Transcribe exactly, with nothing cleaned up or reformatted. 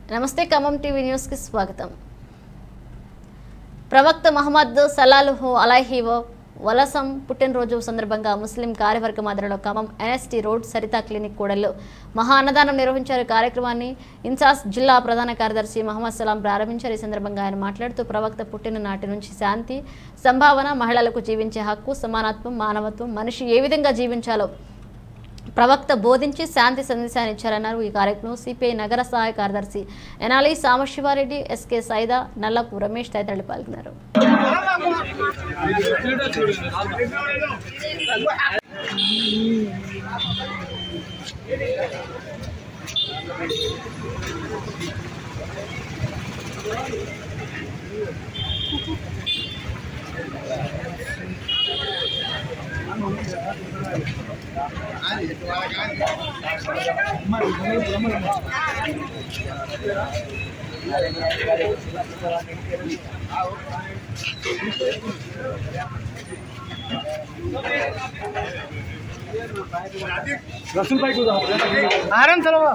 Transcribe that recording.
నమస్తే Khammam TV news కి స్వాగతం। ప్రవక్త మహమ్మద్ సల్లల్లాహు అలైహి వసల్లం పుట్టినరోజు సందర్భంగా ముస్లిం కార్యవర్గ ఆధ్వర్యంలో Khammam NST road Saritha clinic కూడల్లో మహా అన్నదానం నిర్వహించారు। కార్యక్రమాన్ని ఇన్సాస్ జిల్లా ప్రధాన కార్యదర్శి మహమ్మద్ సలాం ప్రారంభించారు। ఈ సందర్భంగా ఆయన మాట్లాడుతూ ప్రవక్త పుట్టిన నాటి నుంచి శాంతి సంభావన, మహిళలకు జీవించే హక్కు, సమానత్వం, మానవత్వం, మనిషి ఏ విధంగా జీవించాలో ప్రవక్త బోధించి శాంతి సందేశాన్ని ఇచ్చారన్నారు। ఈ కార్యక్రమంలో సిపిఐ నగర సహాయ కార్యదర్శి ఎనాలి సామశివారెడ్డి, ఎస్కే సైదా, నల్లపు రమేష్ తదితరులు పాల్గొన్నారు। रसूल भाई को आराम चलो